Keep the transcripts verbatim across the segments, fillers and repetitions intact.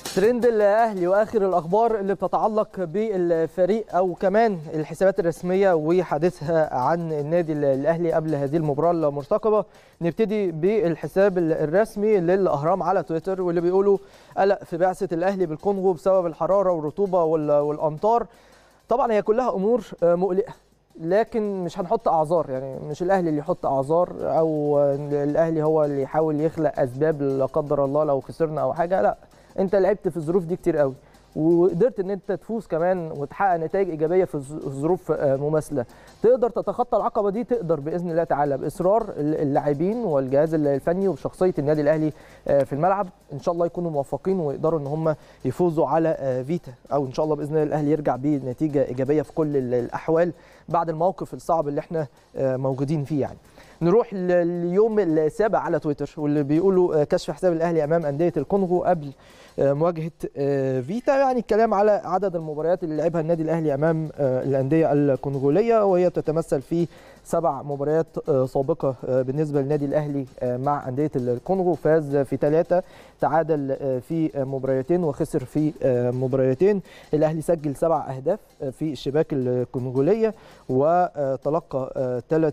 ترند الاهلي واخر الاخبار اللي بتتعلق بالفريق او كمان الحسابات الرسميه وحديثها عن النادي الاهلي قبل هذه المباراه المرتقبه. نبتدي بالحساب الرسمي للاهرام على تويتر واللي بيقولوا قلق في بعثه الاهلي بالكونغو بسبب الحراره والرطوبه والامطار. طبعا هي كلها امور مقلقه، لكن مش هنحط اعذار، يعني مش الاهلي اللي يحط اعذار او الاهلي هو اللي يحاول يخلق اسباب لا قدر الله لو خسرنا او حاجه. لا، انت لعبت في الظروف دي كتير قوي وقدرت ان انت تفوز كمان وتحقق نتائج ايجابيه في ظروف مماثله. تقدر تتخطى العقبه دي، تقدر باذن الله تعالى باصرار اللاعبين والجهاز الفني وشخصيه النادي الاهلي في الملعب. ان شاء الله يكونوا موفقين ويقدروا ان هم يفوزوا على فيتا، او ان شاء الله باذن الله الاهلي يرجع بنتيجه ايجابيه في كل الاحوال بعد الموقف الصعب اللي احنا موجودين فيه. يعني نروح لليوم السابع على تويتر واللي بيقولوا كشف حساب الاهلي امام انديه الكونغو قبل مواجهه فيتا. يعني الكلام على عدد المباريات اللي لعبها النادي الاهلي امام الانديه الكونغوليه، وهي تتمثل في سبع مباريات سابقه بالنسبه للنادي الاهلي مع انديه الكونغو. فاز في ثلاثه، تعادل في مباريتين، وخسر في مباريتين. الاهلي سجل سبع اهداف في الشباك الكونغوليه وتلقى ثلاث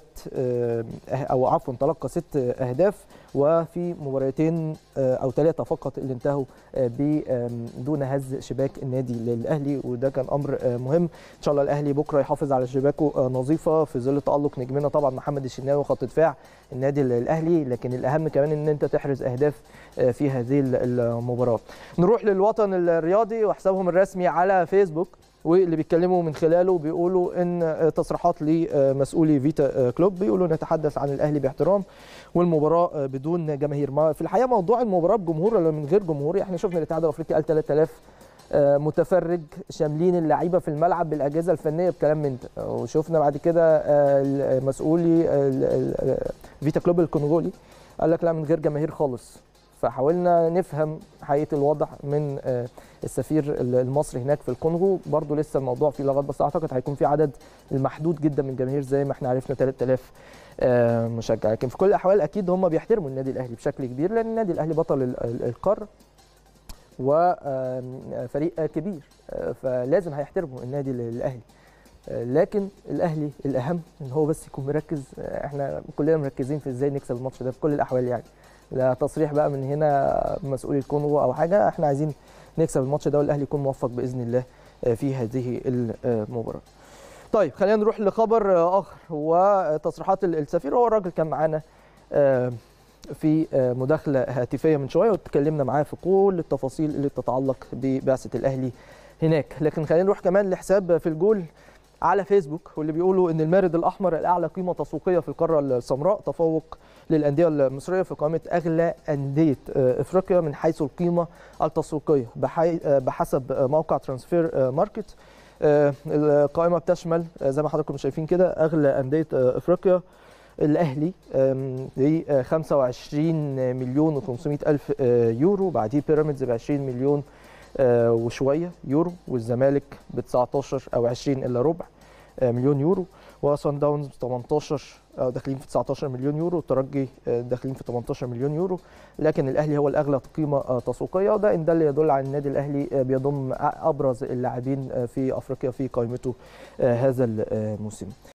او عفوا تلقى ست اهداف، وفي مباريتين او ثلاثه فقط اللي انتهوا بدون هز شباك النادي الاهلي، وده كان امر مهم. ان شاء الله الاهلي بكره يحافظ على شباكه نظيفه في ظل تالق نجمنا طبعا محمد الشناوي خط دفاع النادي الاهلي، لكن الاهم كمان ان انت تحرز اهداف في هذه المباراه. نروح للوطن الرياضي وحسابهم الرسمي على فيسبوك، واللي بيتكلموا من خلاله بيقولوا ان تصريحات لمسؤولي فيتا كلوب بيقولوا نتحدث عن الاهلي باحترام والمباراه بدون جماهير. ما في الحقيقه موضوع المباراه بجمهور ولا من غير جمهور، احنا شفنا الاتحاد الافريقي قال ثلاثة آلاف متفرج شاملين اللعيبه في الملعب بالاجهزه الفنيه بكلام من ده، وشفنا بعد كده مسؤولي فيتا كلوب الكونغولي قال لك لا من غير جماهير خالص. فحاولنا نفهم حقيقه الوضع من السفير المصري هناك في الكونغو. برضو لسه الموضوع فيه لغط، بس اعتقد هيكون في عدد المحدود جدا من الجماهير زي ما احنا عرفنا ثلاثة آلاف مشجع. لكن في كل الاحوال اكيد هم بيحترموا النادي الاهلي بشكل كبير، لان النادي الاهلي بطل القاره وفريق كبير، فلازم هيحترموا النادي الاهلي. لكن الاهلي الاهم ان هو بس يكون مركز. احنا كلنا مركزين في ازاي نكسب الماتش ده في كل الاحوال، يعني لا تصريح بقى من هنا مسؤولي الكونغو او حاجه، احنا عايزين نكسب الماتش ده والاهلي يكون موفق باذن الله في هذه المباراه. طيب خلينا نروح لخبر اخر وتصريحات السفير. هو الراجل كان معانا في مداخله هاتفيه من شويه واتكلمنا معاه في كل التفاصيل اللي بتتعلق ببعثه الاهلي هناك. لكن خلينا نروح كمان لحساب في الجول على فيسبوك واللي بيقولوا ان المارد الاحمر الاعلى قيمه تسويقيه في القاره السمراء، تفوق للانديه المصريه في قائمه اغلى انديه افريقيا من حيث القيمه التسويقيه بحسب موقع ترانسفير ماركت. القائمه بتشمل زي ما حضراتكم شايفين كده اغلى انديه افريقيا. الاهلي ب خمسة وعشرين مليون وخمسمائة الف يورو، بعديه بيراميدز ب عشرين مليون وشويه يورو، والزمالك ب تسعتاشر او عشرين الا ربع مليون يورو، وصن داونز ب تمنتاشر داخلين في تسعتاشر مليون يورو، والترجي داخلين في تمنتاشر مليون يورو. لكن الاهلي هو الاغلى قيمه تسويقيه، وده ان ده اللي يدل على النادي الاهلي بيضم ابرز اللاعبين في افريقيا في قائمته هذا الموسم.